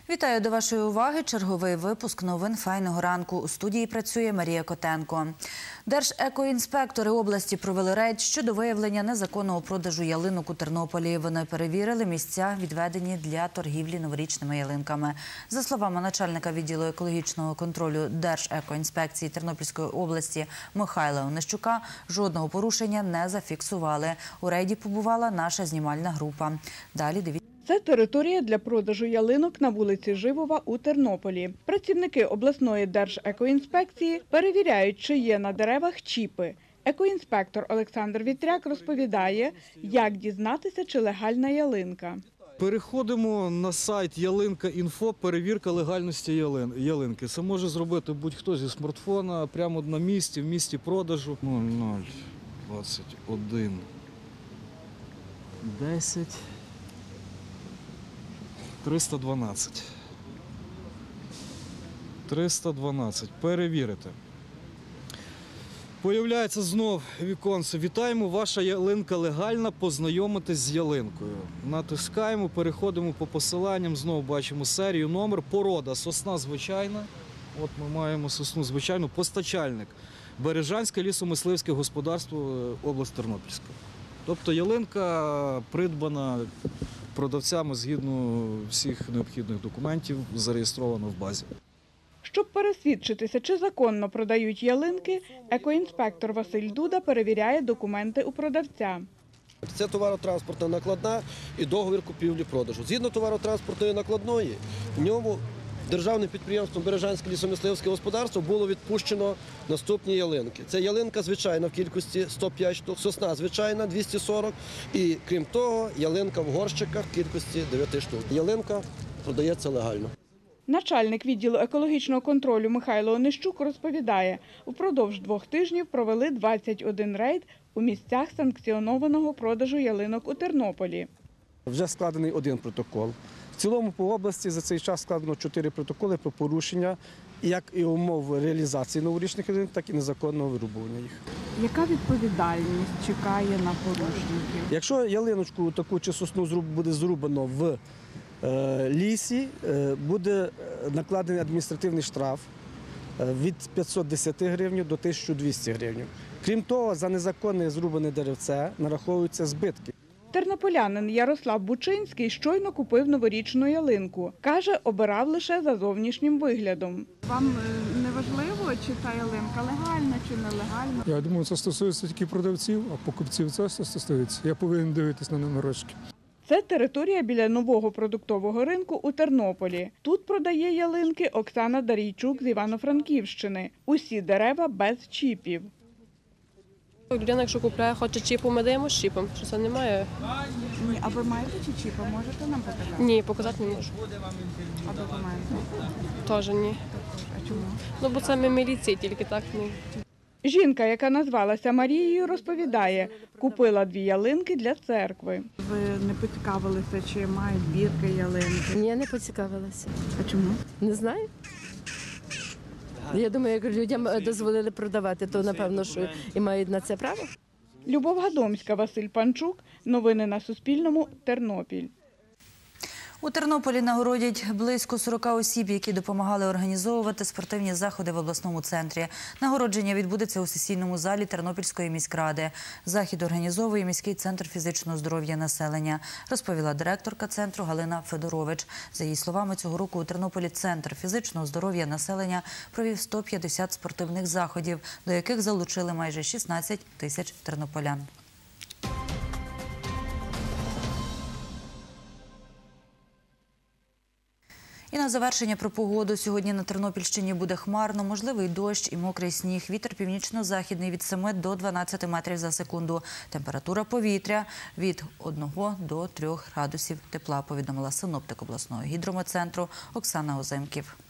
Вітаю, до вашої уваги черговий випуск новин «Файного ранку». У студії працює Марія Котенко. Держекоінспектори області провели рейд щодо виявлення незаконного продажу ялинок у Тернополі. Вони перевірили місця, відведені для торгівлі новорічними ялинками. За словами начальника відділу екологічного контролю Держекоінспекції Тернопільської області Михайла Онищука, жодного порушення не зафіксували. У рейді побувала наша знімальна група. Далі дивіться. Це територія для продажу ялинок на вулиці Живова у Тернополі. Працівники обласної Держекоінспекції перевіряють, чи є на деревах чіпи. Екоінспектор Олександр Вітряк розповідає, як дізнатися, чи легальна ялинка. Переходимо на сайт Ялинка.Інфо, перевірка легальності ялинки. Це може зробити будь-хто зі смартфона, прямо на місці, в місті продажу. 0021 10 312. 312. Перевірити. Появляється знов віконце. Вітаємо, ваша ялинка легальна, познайомитись з ялинкою. Натискаємо, переходимо по посиланням, знову бачимо серію, номер, порода, сосна звичайна. От ми маємо сосну звичайну, постачальник. Бережанське лісомисливське господарство, область Тернопільська. Тобто ялинка придбана продавцями згідно всіх необхідних документів, зареєстровано в базі. Щоб пересвідчитися, чи законно продають ялинки, екоінспектор Василь Дуда перевіряє документи у продавця. Це товаротранспортна накладна і договір купівлі-продажу. Згідно товаротранспортної накладної, в ньому державним підприємством Бережанське лісомисливське господарство було відпущено наступні ялинки. Це ялинка звичайна в кількості 105 штук, сосна звичайна 240 і, крім того, ялинка в горщиках в кількості 9 штук. Ялинка продається легально. Начальник відділу екологічного контролю Михайло Онищук розповідає, упродовж 2 тижнів провели 21 рейд у місцях санкціонованого продажу ялинок у Тернополі. Вже складений 1 протокол. В цілому по області за цей час складено 4 протоколи про порушення як і умов реалізації новорічних ялинок, так і незаконного вирубування їх. Яка відповідальність чекає на порушників? Якщо ялиночку таку чи сосну буде зрубано в лісі, буде накладений адміністративний штраф від 510 гривень до 1200 гривень. Крім того, за незаконне зрубане деревце нараховуються збитки. Тернополянин Ярослав Бучинський щойно купив новорічну ялинку. Каже, обирав лише за зовнішнім виглядом. Вам не важливо, чи та ялинка легальна, чи нелегальна? Я думаю, це стосується тільки продавців, а покупців це стосується. Я повинен дивитись на номерочки. Це територія біля нового продуктового ринку у Тернополі. Тут продає ялинки Оксана Дарійчук з Івано-Франківщини. Усі дерева без чіпів. Людина, якщо купляє, хоче чіпу, ми даємо з чіпом. Що це немає? Ні, а ви маєте чи чіпи? Можете нам показати? Ні, показати не можу. А документи? Теж ні. А чому? Бо це ми міліції тільки так. Жінка, яка назвалася Марією, розповідає, купила 2 ялинки для церкви. Ви не поцікавилися, чи мають бірки ялинки? Ні, не поцікавилася. А чому? Не знаю. Я думаю, як людям дозволили продавати, то напевно, що і мають на це право. Любов Гадомська, Василь Панчук. Новини на Суспільному. Тернопіль. У Тернополі нагородять близько 40 осіб, які допомагали організовувати спортивні заходи в обласному центрі. Нагородження відбудеться у сесійному залі Тернопільської міськради. Захід організовує міський центр фізичного здоров'я населення, розповіла директорка центру Галина Федорович. За її словами, цього року у Тернополі центр фізичного здоров'я населення провів 150 спортивних заходів, до яких залучили майже 16 тисяч тернополян. І на завершення про погоду. Сьогодні на Тернопільщині буде хмарно, можливий дощ і мокрий сніг. Вітер північно-західний від 7 до 12 метрів за секунду. Температура повітря від 1 до 3 градусів тепла, повідомила синоптик обласного гідрометцентру Оксана Озимків.